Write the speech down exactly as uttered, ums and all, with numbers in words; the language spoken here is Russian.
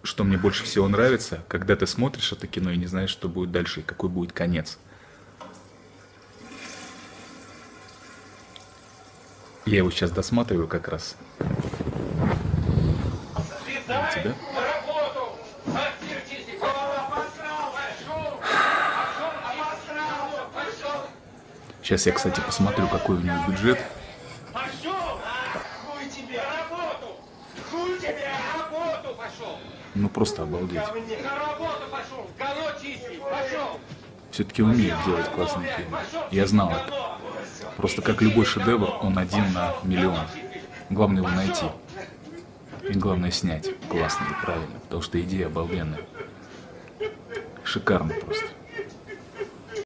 что мне больше всего нравится, когда ты смотришь это кино и не знаешь, что будет дальше и какой будет конец. Я его сейчас досматриваю как раз. Видите, да? Сейчас я, кстати, посмотрю, какой у него бюджет. Ну просто обалдеть. Все-таки умеет делать классные фильмы. Я знал это. Просто как любой шедевр, он один на миллион. Главное его найти. И главное снять классно и правильно, потому что идея обалденная. Шикарно просто.